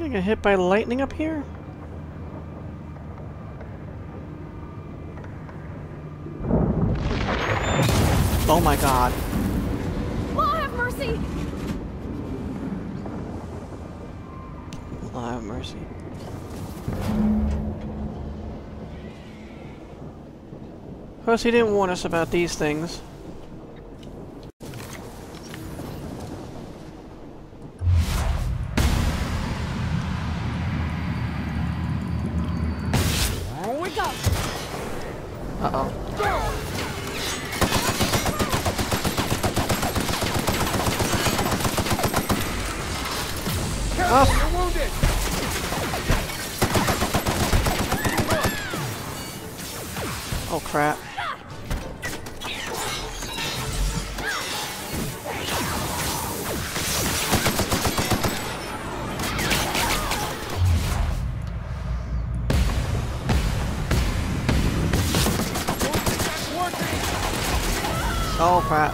gonna get hit by lightning up here? Oh my god. Law have mercy! Law have mercy. Of course, he didn't warn us about these things. Here we go! Uh-oh. You're wounded. Oh crap. Oh crap.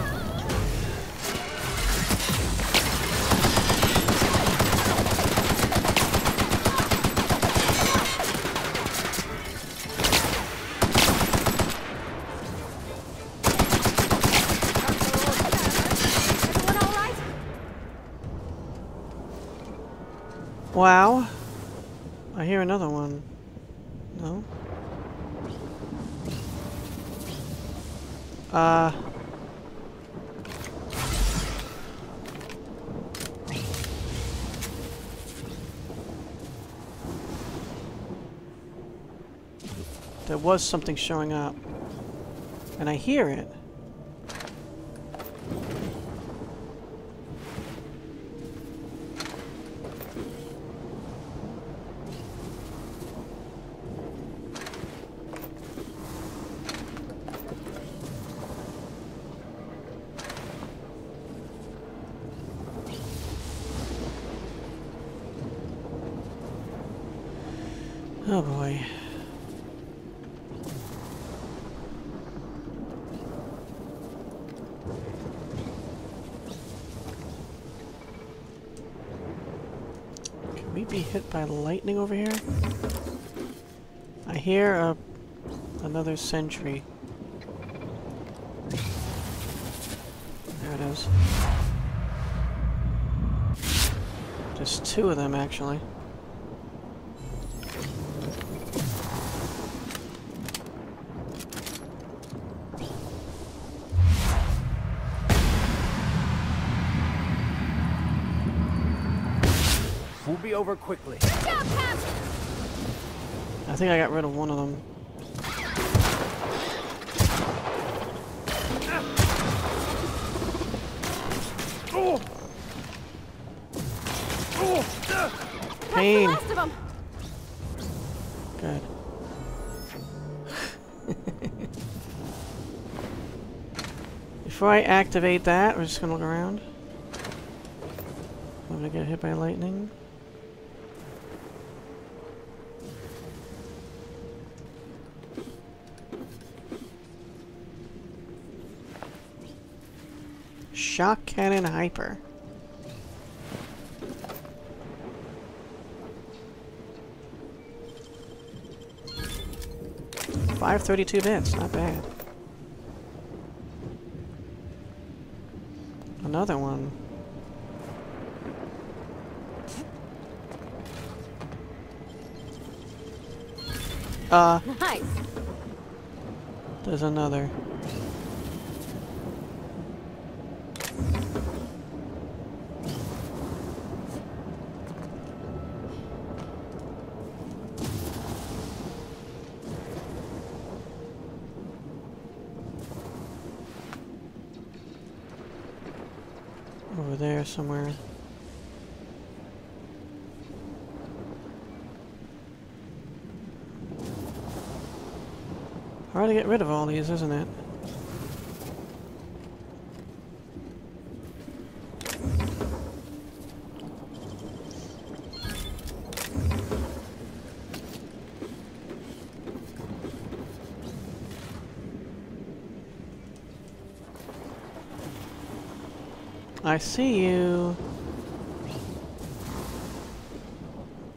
Wow. I hear another one. No? There was something showing up. And I hear it. Oh boy. Can we be hit by lightning over here? I hear another sentry. There it is. There's two of them actually. We'll be over quickly. Good job, Cap! I think I got rid of one of them. Oh! Oh! Pain. That's the last of them. Good. Before I activate that, we're just gonna look around. I'm gonna get hit by lightning. Shock cannon hyper. $532 bits, not bad. Another one. Nice. There's another. Over there somewhere. Hard to get rid of all these, isn't it? I see you.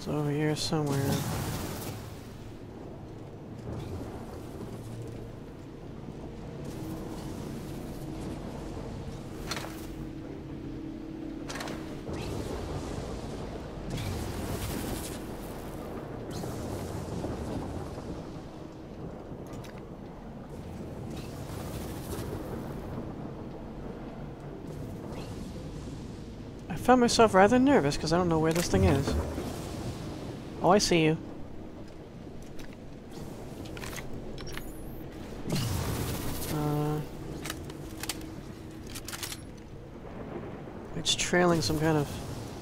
It's over here somewhere. I found myself rather nervous because I don't know where this thing is. Oh, I see you. It's trailing some kind of...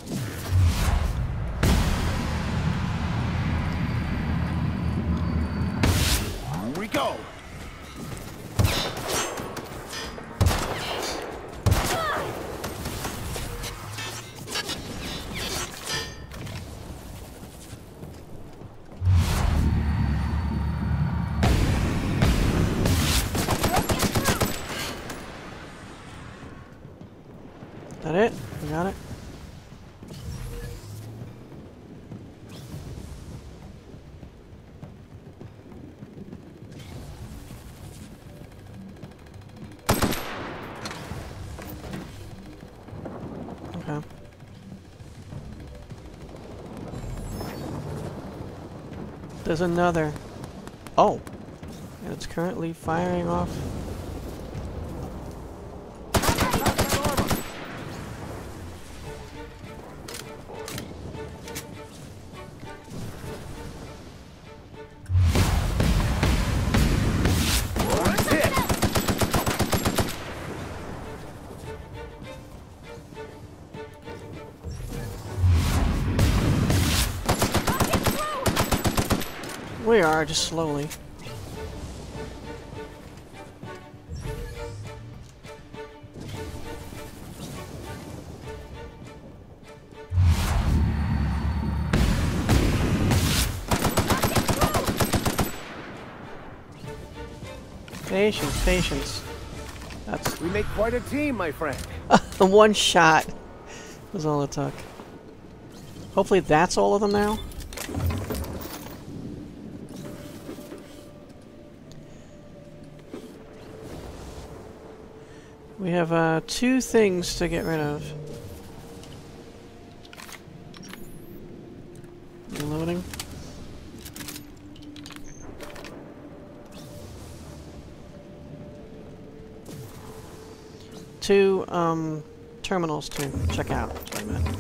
Here we go. That it? We got it? Okay. There's another. Oh! And it's currently firing off. We are, just slowly. Patience, patience. That's... We make quite a team, my friend. One shot was all it took. Hopefully that's all of them now. We have two things to get rid of. Reloading. Two terminals to check out. Wait a minute.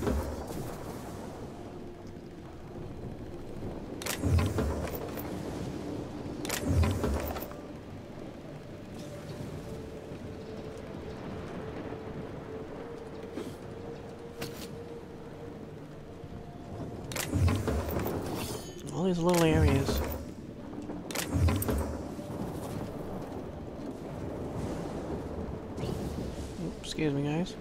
All these little areas. Oops, excuse me, guys.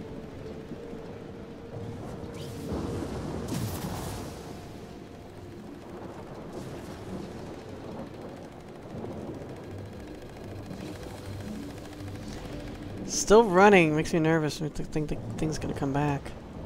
Still running makes me nervous. I think the thing's gonna come back.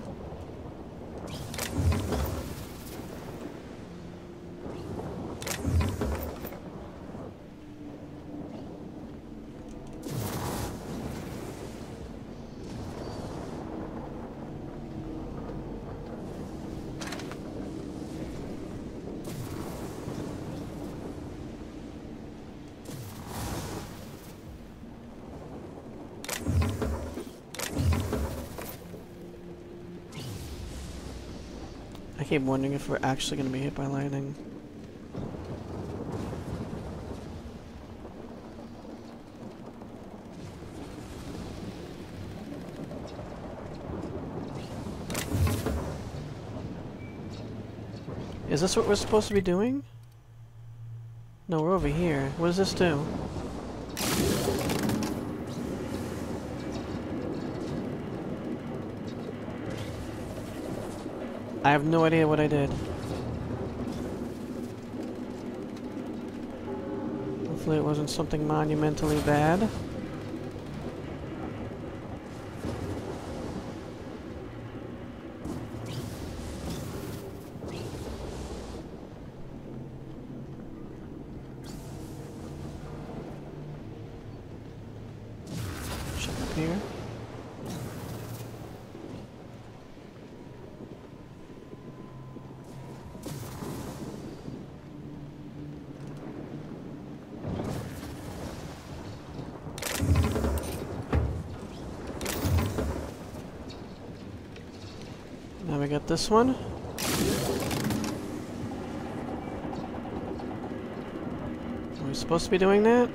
I keep wondering if we're actually going to be hit by lightning. Is this what we're supposed to be doing? No, we're over here. What does this do? I have no idea what I did. Hopefully it wasn't something monumentally bad. here. Now we got this one. Are we supposed to be doing that?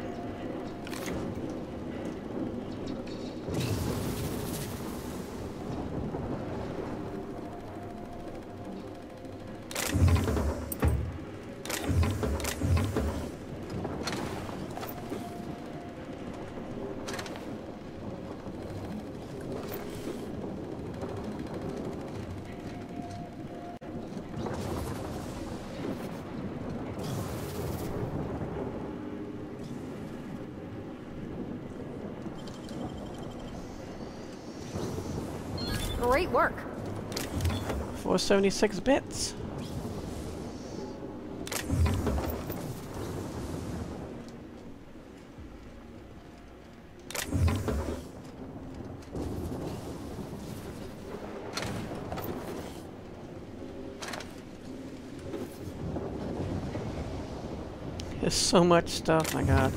Great work. 476 bits. There's so much stuff, my god.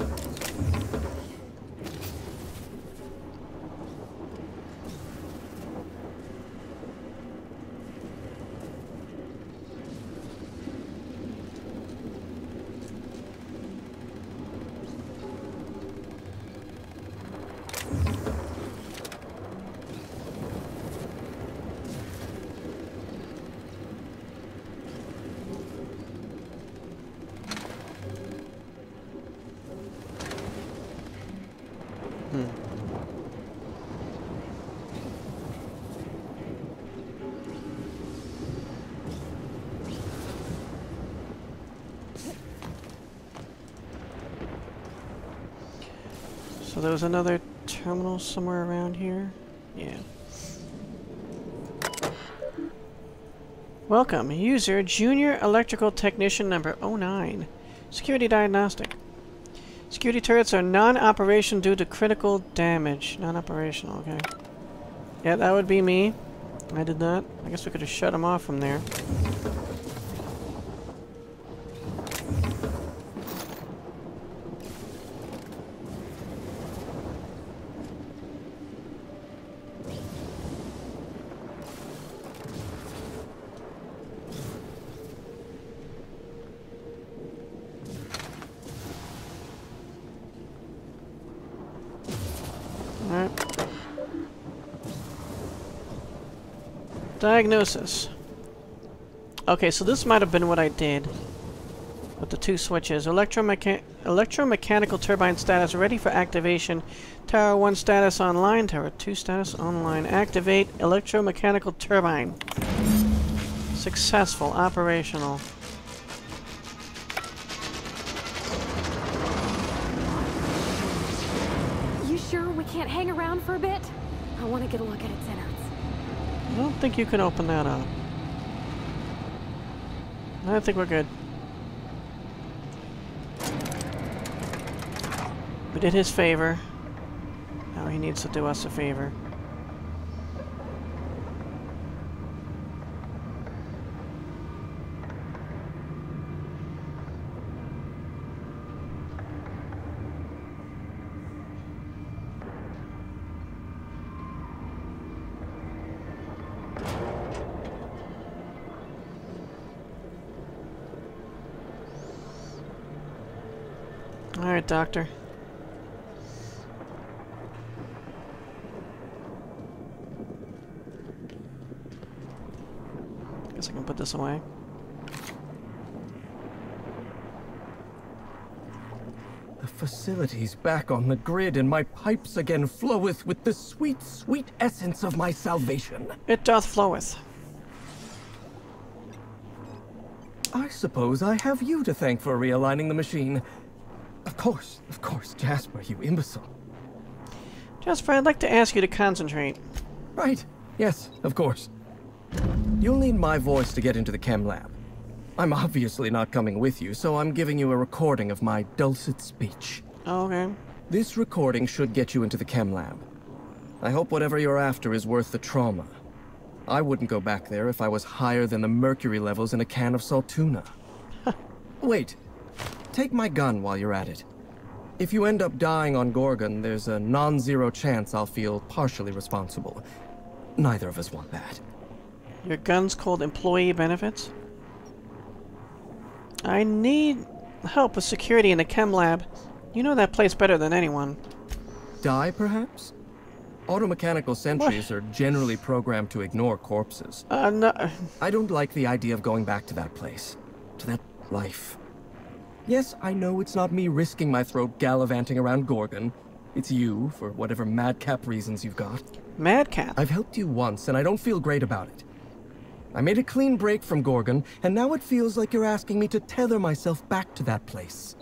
So there was another terminal somewhere around here? Yeah. Welcome, user Junior Electrical Technician number 09. Security diagnostic. Security turrets are non-operational due to critical damage. Non-operational, okay. Yeah, that would be me. I did that. I guess we could have shut them off from there. Diagnosis. Okay, so this might have been what I did with the two switches. Electromechanical turbine status ready for activation. Tower 1 status online. Tower 2 status online. Activate electromechanical turbine. Successful. Operational. You sure we can't hang around for a bit? I want to get a look at its innards. I don't think you can open that up. I think we're good. We did his favor. Now he needs to do us a favor. Alright, Doctor. Guess I can put this away. The facility's back on the grid, and my pipes again floweth with the sweet, sweet essence of my salvation. It doth floweth. I suppose I have you to thank for realigning the machine. Of course, Jasper, you imbecile. Jasper, I'd like to ask you to concentrate. Right, yes, of course. You'll need my voice to get into the CHEM Lab. I'm obviously not coming with you, so I'm giving you a recording of my dulcet speech. Oh, okay. This recording should get you into the CHEM Lab. I hope whatever you're after is worth the trauma. I wouldn't go back there if I was higher than the mercury levels in a can of salt tuna. Wait, take my gun while you're at it. If you end up dying on Gorgon, there's a non-zero chance I'll feel partially responsible. Neither of us want that. Your gun's called employee benefits? I need help with security in the CHEM Lab. You know that place better than anyone. Die, perhaps? Automechanical sentries are generally programmed to ignore corpses. No. I don't like the idea of going back to that place. To that life. Yes, I know it's not me risking my throat gallivanting around Gorgon. It's you, for whatever madcap reasons you've got. Madcap? I've helped you once, and I don't feel great about it. I made a clean break from Gorgon, and now it feels like you're asking me to tether myself back to that place.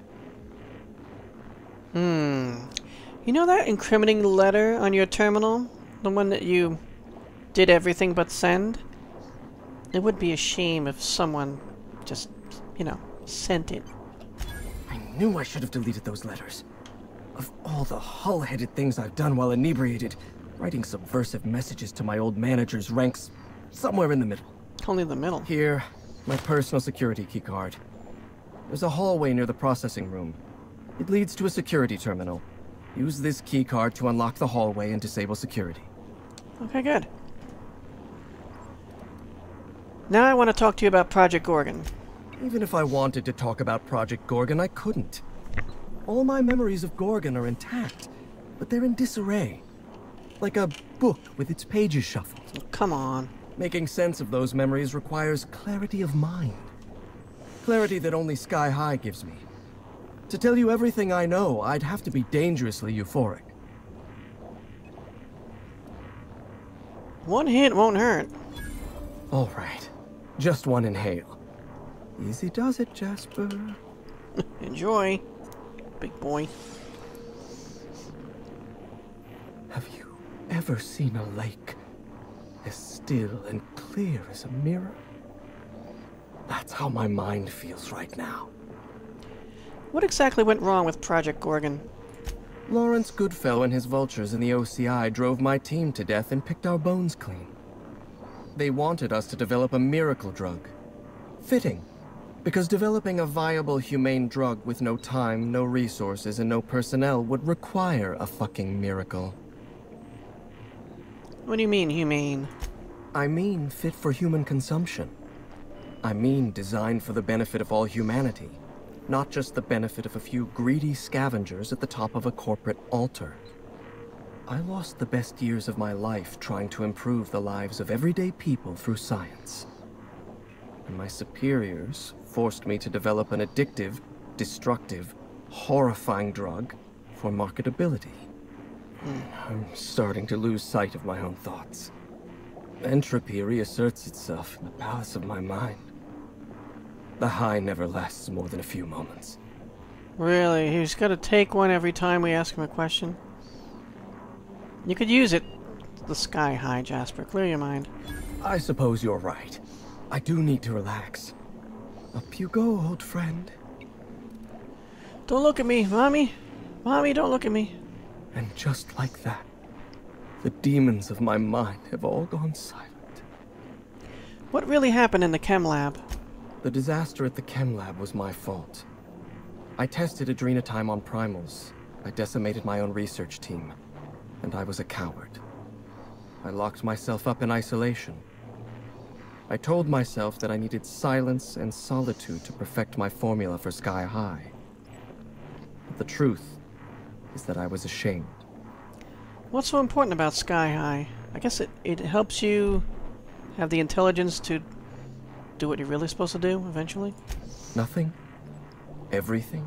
You know that incriminating letter on your terminal? The one that you did everything but send? It would be a shame if someone just, you know, sent it. I knew I should have deleted those letters. Of all the hull-headed things I've done while inebriated, writing subversive messages to my old managers ranks somewhere in the middle. Only the middle. Here, my personal security keycard. There's a hallway near the processing room. It leads to a security terminal. Use this keycard to unlock the hallway and disable security. Okay, good. Now I want to talk to you about Project Gorgon. Even if I wanted to talk about Project Gorgon, I couldn't. All my memories of Gorgon are intact, but they're in disarray. Like a book with its pages shuffled. Oh, come on. Making sense of those memories requires clarity of mind. Clarity that only Sky High gives me. To tell you everything I know, I'd have to be dangerously euphoric. One hint won't hurt. All right. Just one inhale. Easy does it, Jasper. Enjoy, big boy. Have you ever seen a lake as still and clear as a mirror? That's how my mind feels right now. What exactly went wrong with Project Gorgon? Lawrence Goodfellow and his vultures in the OCI drove my team to death and picked our bones clean. They wanted us to develop a miracle drug. Fitting, because developing a viable, humane drug with no time, no resources, and no personnel would require a fucking miracle. What do you mean, humane? I mean fit for human consumption. I mean designed for the benefit of all humanity. Not just the benefit of a few greedy scavengers at the top of a corporate altar. I lost the best years of my life trying to improve the lives of everyday people through science. And my superiors forced me to develop an addictive, destructive, horrifying drug for marketability. I'm starting to lose sight of my own thoughts. Entropy reasserts itself in the palace of my mind. The high never lasts more than a few moments. Really? He's got to take one every time we ask him a question? You could use it. The Sky High, Jasper. Clear your mind. I suppose you're right. I do need to relax. Up you go, old friend. Don't look at me, Mommy. Mommy, don't look at me. And just like that, the demons of my mind have all gone silent. What really happened in the CHEM Lab? The disaster at the CHEM Lab was my fault. I tested adrenatime on primals. I decimated my own research team. And I was a coward. I locked myself up in isolation. I told myself that I needed silence and solitude to perfect my formula for Sky High. But the truth is that I was ashamed. What's so important about Sky High? I guess it helps you have the intelligence to do what you're really supposed to do, eventually? Nothing. Everything.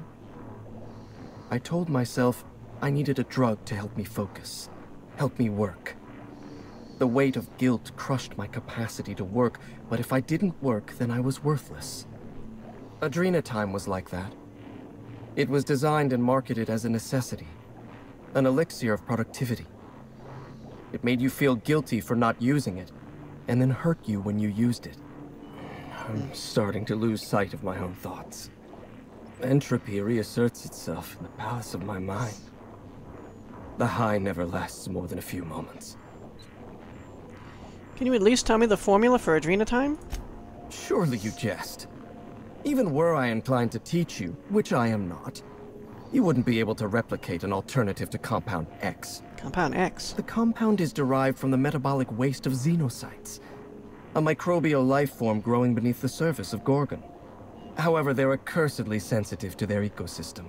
I told myself I needed a drug to help me focus, help me work. The weight of guilt crushed my capacity to work, but if I didn't work, then I was worthless. Adrenatime was like that. It was designed and marketed as a necessity, an elixir of productivity. It made you feel guilty for not using it, and then hurt you when you used it. I'm starting to lose sight of my own thoughts. Entropy reasserts itself in the palace of my mind. The high never lasts more than a few moments. Can you at least tell me the formula for adrenatime? Surely you jest. Even were I inclined to teach you, which I am not, you wouldn't be able to replicate an alternative to Compound X. Compound X? The compound is derived from the metabolic waste of xenocytes, a microbial life form growing beneath the surface of Gorgon. However, they're accursedly sensitive to their ecosystem.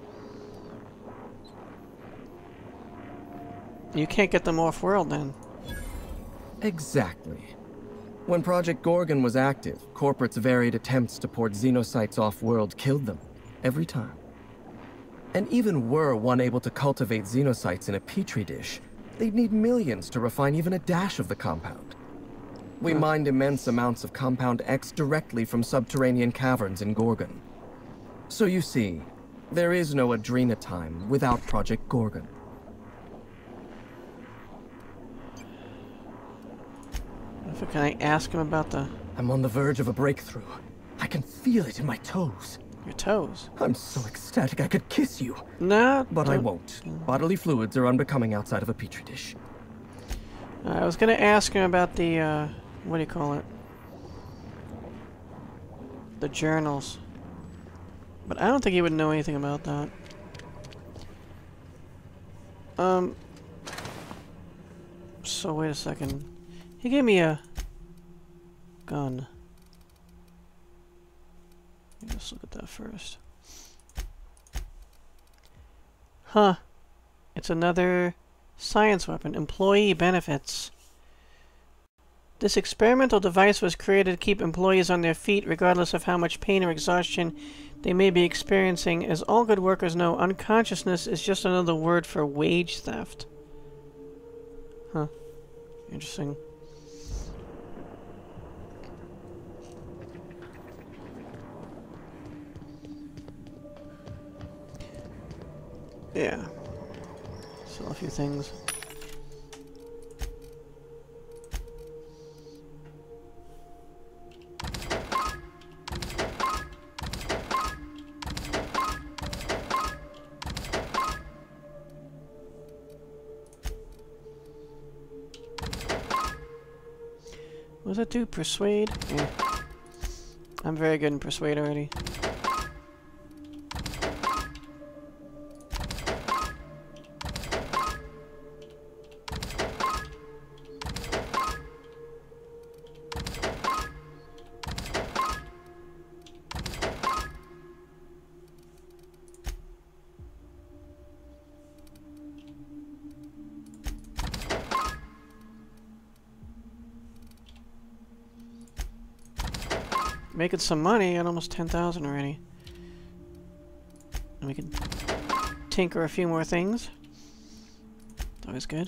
You can't get them off-world, then. Exactly. When Project Gorgon was active, corporates' varied attempts to port xenocytes off-world killed them, every time. And even were one able to cultivate xenocytes in a petri dish, they'd need millions to refine even a dash of the compound. We mined immense amounts of Compound X directly from subterranean caverns in Gorgon. So you see, there is no adrenatime without Project Gorgon. Can I ask him about the... I'm on the verge of a breakthrough. I can feel it in my toes. Your toes? I'm so ecstatic I could kiss you. No, but I won't. Bodily fluids are unbecoming outside of a petri dish. I was gonna ask him about the, what do you call it? The journals. But I don't think he would know anything about that. So wait a second. He gave me a gun. Let's look at that first. Huh. It's another science weapon. Employee benefits. This experimental device was created to keep employees on their feet regardless of how much pain or exhaustion they may be experiencing. As all good workers know, unconsciousness is just another word for wage theft. Huh. Interesting. Yeah. Sell a few things. What does that do? Persuade? Yeah. I'm very good in persuade already. Making some money at almost 10,000 already. And we can tinker a few more things. It's always good.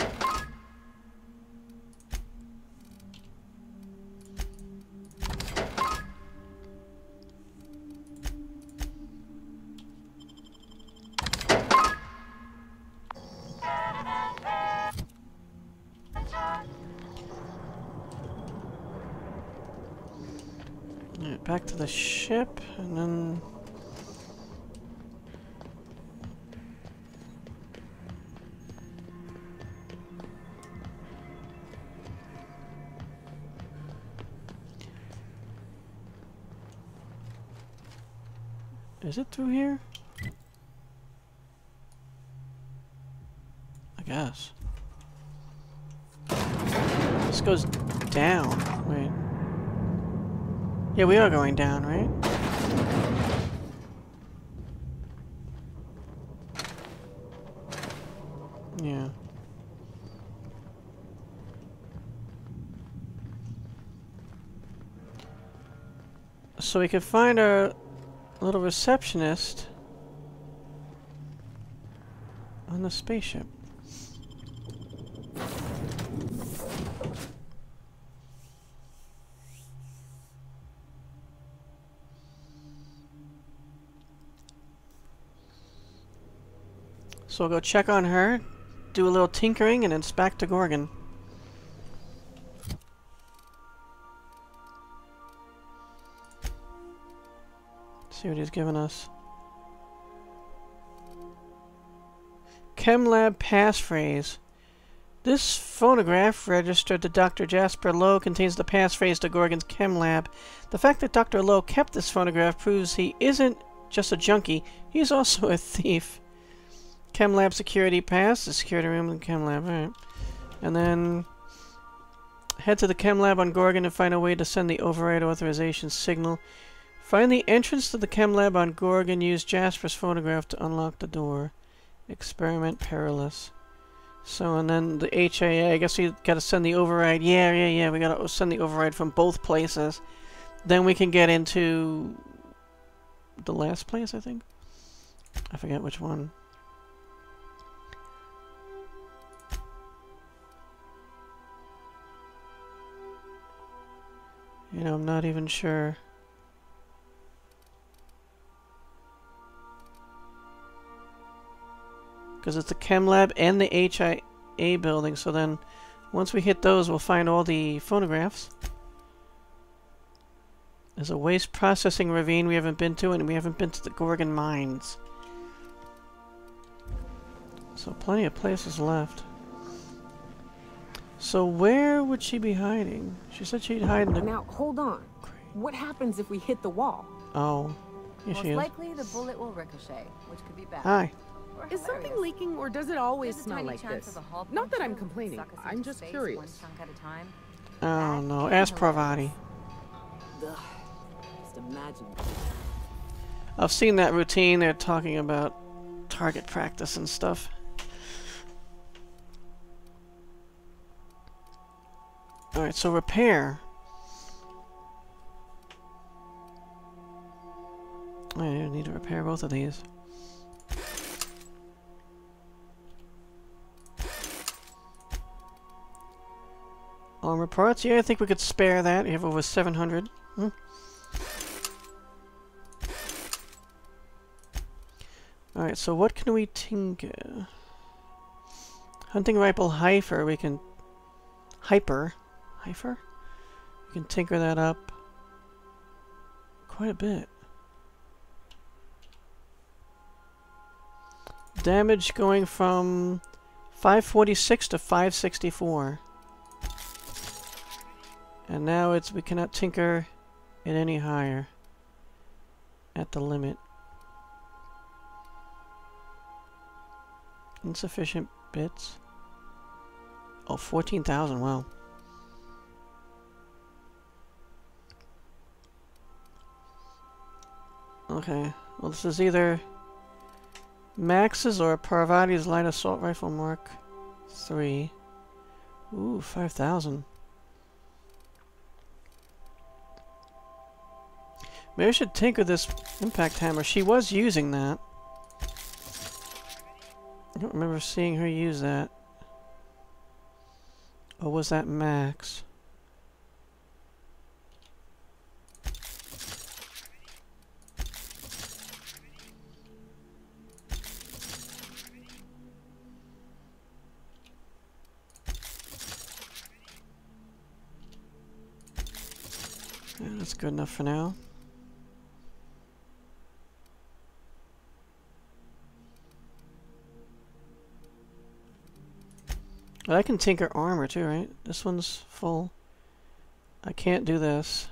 Alright, back to the ship, and then... Is it through here? I guess. This goes down. Wait. Yeah, we are going down, right? Yeah. So we could find our little receptionist on the spaceship. So we'll go check on her, do a little tinkering, and then it's back to Gorgon. See what he's giving us. CHEM Lab passphrase. This phonograph, registered to Dr. Jasper Low, contains the passphrase to Gorgon's CHEM Lab. The fact that Dr. Low kept this phonograph proves he isn't just a junkie, he's also a thief. CHEM Lab security pass, the security room in CHEM Lab, alright. And then head to the CHEM Lab on Gorgon and find a way to send the override authorization signal. Find the entrance to the CHEM Lab on Gorgon, use Jasper's phonograph to unlock the door. Experiment perilous. So, and then the HIA, I guess we gotta send the override. Yeah, we gotta send the override from both places. Then we can get into the last place, I think. I forget which one. You know, I'm not even sure. Because it's the CHEM Lab and the HIA building, so then once we hit those, we'll find all the phonographs. There's a waste processing ravine we haven't been to, and we haven't been to the Gorgon mines. So plenty of places left. So where would she be hiding? She said she'd hide in the... Now, hold on. What happens if we hit the wall? Oh, here she is. Most likely the bullet will ricochet, which could be bad. Hi. Is something leaking, or does it always smell like this? Not that I'm complaining. I'm just curious. Oh no, ask Parvati. Just imagine. I've seen that routine. They're talking about target practice and stuff. Alright, so repair. I need to repair both of these. Armor parts? Yeah, I think we could spare that. We have over 700. Alright, so what can we tinker? Hunting rifle Hyper, we can... Hyper? We can tinker that up quite a bit. Damage going from 546 to 564. And now it's, we cannot tinker it any higher at the limit. Insufficient bits. Oh, 14,000, wow. Okay, well this is either Max's or Parvati's light assault rifle Mark 3. Ooh, 5,000. Maybe I should tinker this impact hammer. She was using that. I don't remember seeing her use that. Or was that Max? Yeah, that's good enough for now. But I can tinker armor too, right? This one's full. I can't do this.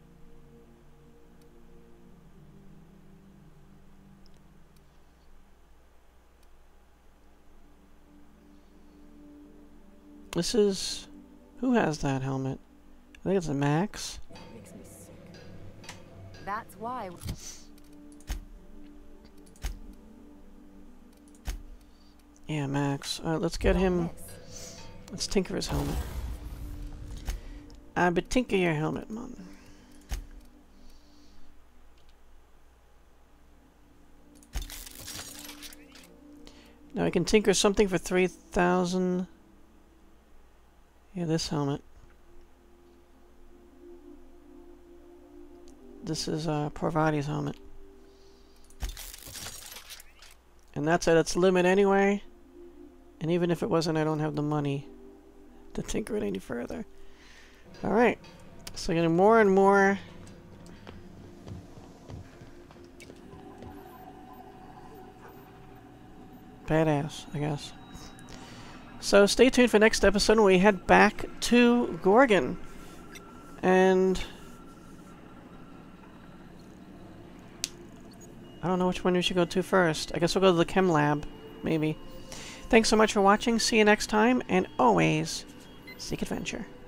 This is... Who has that helmet? I think it's a Max. That makes me sick. That's why... Yeah, Max. Alright, let's get him... Let's tinker his helmet. But tinker your helmet, man. Now I can tinker something for 3,000. Yeah, this helmet. This is Parvati's helmet. And that's at its limit anyway. And even if it wasn't, I don't have the money to tinker it any further. Alright. So getting more and more. badass, I guess. So stay tuned for next episode when we head back to Gorgon. And I don't know which one we should go to first. I guess we'll go to the CHEM Lab, maybe. Thanks so much for watching. See you next time, and always seek adventure.